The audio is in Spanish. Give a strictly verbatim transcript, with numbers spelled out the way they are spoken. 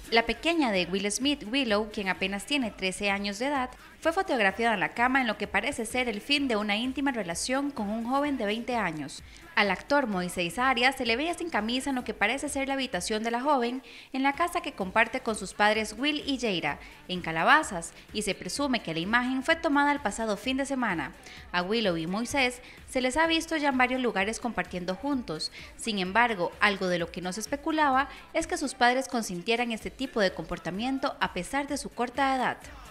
La pequeña de Will Smith, Willow, quien apenas tiene trece años de edad, fue fotografiada en la cama en lo que parece ser el fin de una íntima relación con un joven de veinte años. Al actor Moisés Arias se le veía sin camisa en lo que parece ser la habitación de la joven en la casa que comparte con sus padres Will y Jada, en Calabazas, y se presume que la imagen fue tomada el pasado fin de semana. A Willow y Moisés se les ha visto ya en varios lugares compartiendo juntos. Sin embargo, algo de lo que no se especulaba es que sus padres consintieran este tipo de comportamiento a pesar de su corta edad.